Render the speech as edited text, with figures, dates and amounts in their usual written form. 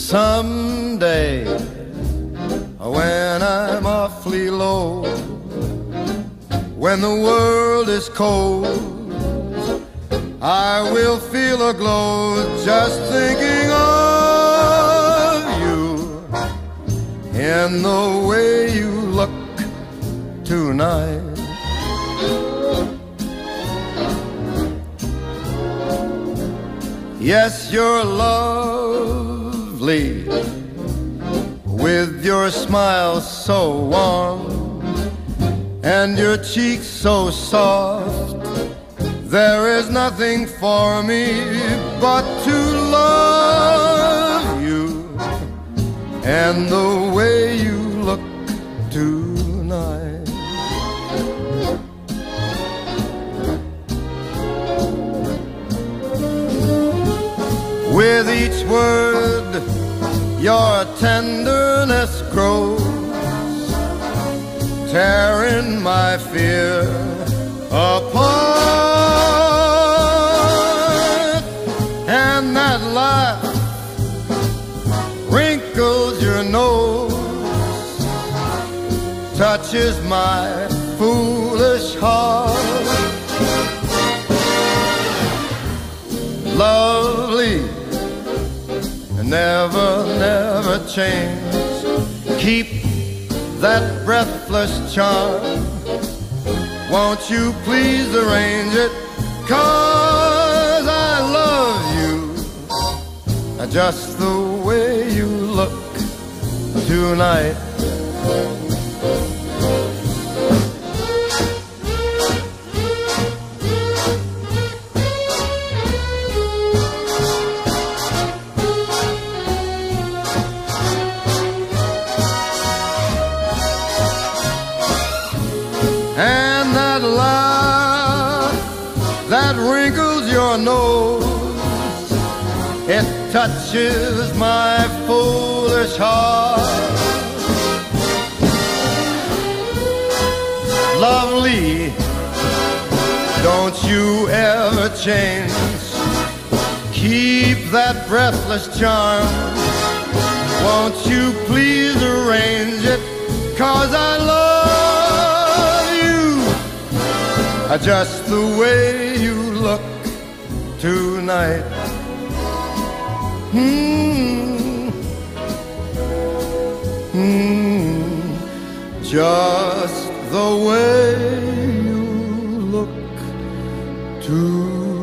Someday, when I'm awfully low, when the world is cold, I will feel a glow just thinking of you in the way you look tonight. Yes, you're lovely, with your smile so warm and your cheeks so soft. There is nothing for me but to love you and the way you look tonight. With each word, your tenderness grows, tearing my fear apart. And that laugh wrinkles your nose, touches my foolish heart. Lovely, never, never change. Keep that breathless charm. Won't you please arrange it? 'Cause I love you just the way you look tonight. And that laugh that wrinkles your nose, it touches my foolish heart. Lovely, don't you ever change. Keep that breathless charm. Won't you please arrange it? 'Cause I love just the way you look tonight. Just the way you look tonight.